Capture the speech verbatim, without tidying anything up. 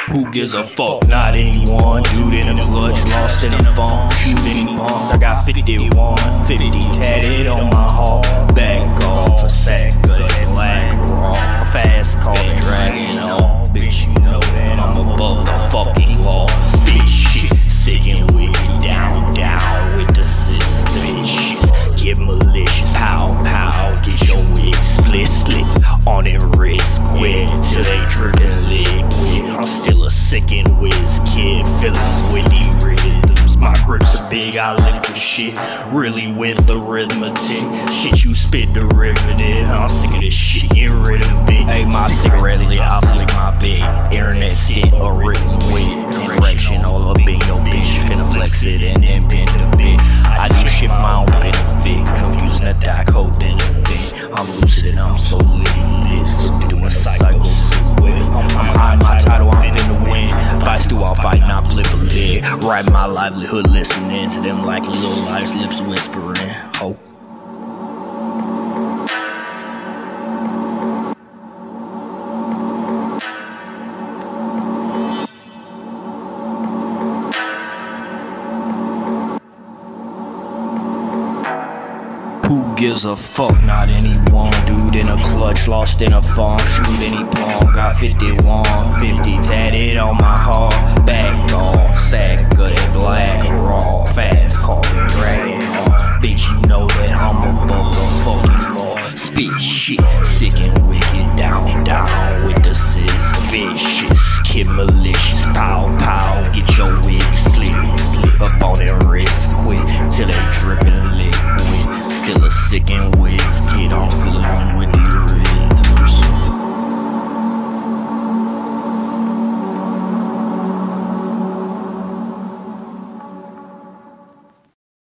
Who gives a fuck? Not anyone. Dude in a clutch, lost in a phone. Shooting bombs. I got fifty-one, fifty tatted on my heart. Back off a sack of that black raw. Fast car dragging on. Bitch, you know that I'm above the fucking law. Spit shit, sick and wicked. Down, down with the system. Shit, get malicious. Pow, pow, get your wig split, slit on it wrist. Quit till they drippin' liquid. I'm still a sickened WIZKID, feeling with the rhythms. My grips are big, I lift the shit, really with arithmetic. Shit you spit derivative, I'm sick of this shit, get rid of it. Hey, my cigarette lit, I flick my bed. Internet stint, a written with erection all up in your bitch. Finna flex it and then bend a bit. I do shit for my own benefit, confusing the DYKE holding a thing. I'm lucid and I'm so litty lit, subduing cycles with. I'm high, my title, I'm finna win. Fights do all fight, not flip a lid. Write my livelihood, listening to them like little liars, lips whispering. Hope. Who gives a fuck? Not anyone. Dude in a clutch, lost in a farm. Shoot any pawn. Got fifty-one, fifty tatted on my heart. Back off, sack of that black raw. Fast car dragging on. Bitch, you know that I'm above the fucking law. Spit shit, sick